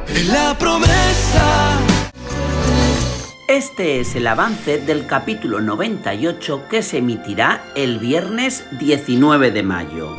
La promesa. Este es el avance del capítulo 98 que se emitirá el viernes 19 de mayo.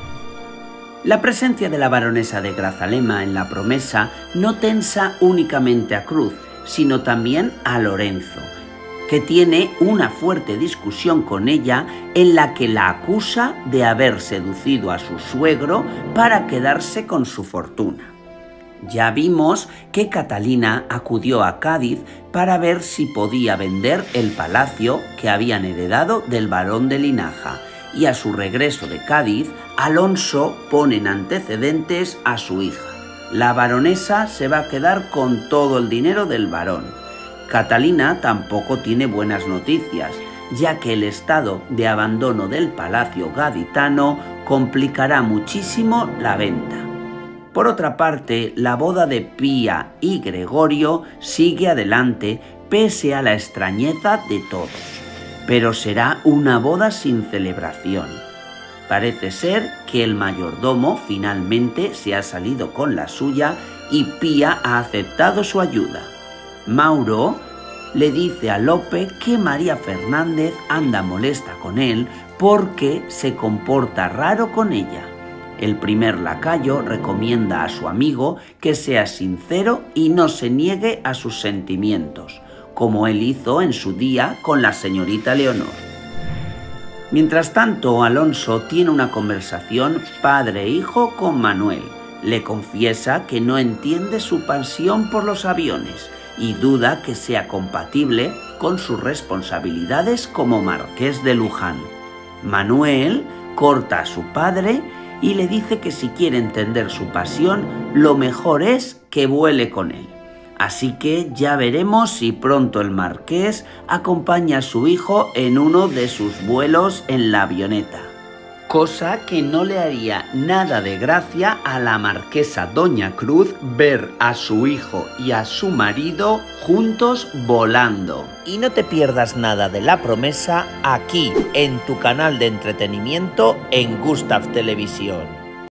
La presencia de la baronesa de Grazalema en la promesa no tensa únicamente a Cruz, sino también a Lorenzo, que tiene una fuerte discusión con ella en la que la acusa de haber seducido a su suegro para quedarse con su fortuna. Ya vimos que Catalina acudió a Cádiz para ver si podía vender el palacio que habían heredado del barón de Linaja, y a su regreso de Cádiz, Alonso pone en antecedentes a su hija. La baronesa se va a quedar con todo el dinero del barón. Catalina tampoco tiene buenas noticias, ya que el estado de abandono del palacio gaditano complicará muchísimo la venta. Por otra parte, la boda de Pía y Gregorio sigue adelante pese a la extrañeza de todos, pero será una boda sin celebración. Parece ser que el mayordomo finalmente se ha salido con la suya y Pía ha aceptado su ayuda. Mauro le dice a Lope que María Fernández anda molesta con él porque se comporta raro con ella. El primer lacayo recomienda a su amigo que sea sincero y no se niegue a sus sentimientos, como él hizo en su día con la señorita Leonor. Mientras tanto, Alonso tiene una conversación padre-hijo con Manuel. Le confiesa que no entiende su pasión por los aviones y duda que sea compatible con sus responsabilidades como marqués de Luján. Manuel corta a su padre y le dice que si quiere entender su pasión, lo mejor es que vuele con él. Así que ya veremos si pronto el marqués acompaña a su hijo en uno de sus vuelos en la avioneta. Cosa que no le haría nada de gracia a la marquesa Doña Cruz ver a su hijo y a su marido juntos volando. Y no te pierdas nada de la promesa aquí en tu canal de entretenimiento en Gustaf Televisión.